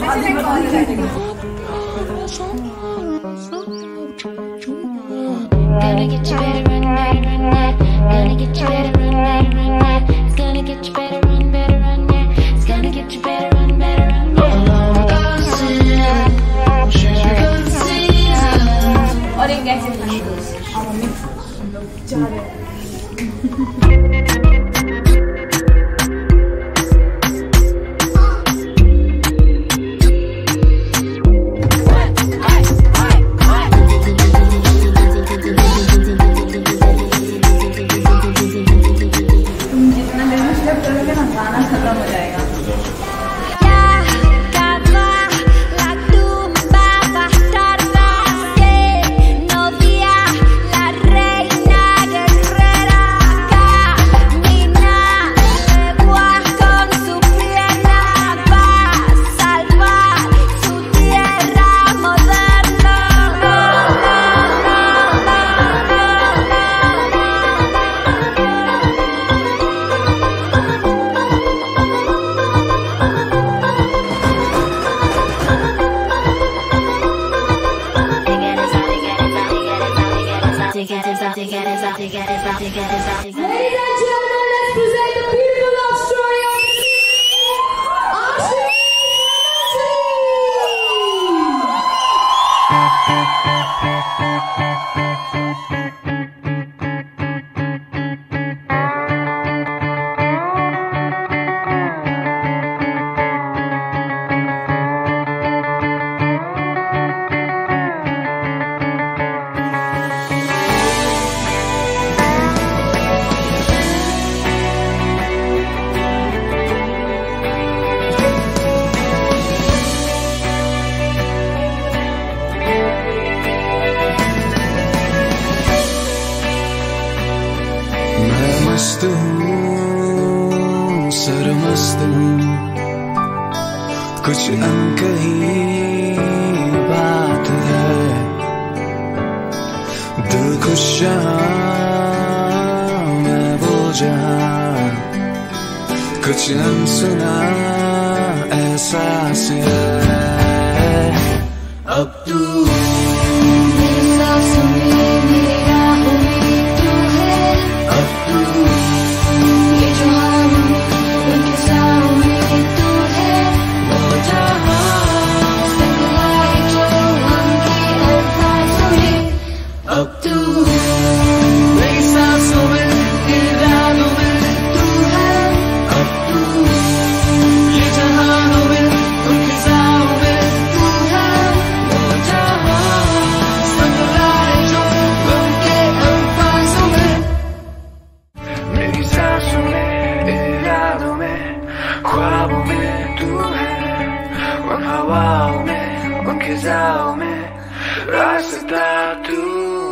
Gonna get you better run, better run, yeah. Gonna get you better run, better run, yeah. It's gonna get you better run, better run, yeah. It's gonna get you better run, better run, yeah. और एक ऐसे Ladies and gentlemen, let's present the beautiful love story of Ashish मस्त हूँ सरमस्त हूँ कुछ अनकही बात है दिल खुश जहाँ मैं वो जहाँ कुछ अनसुना एहसास है अब तू हवाओं में उन खिजाओं में रास्ता तू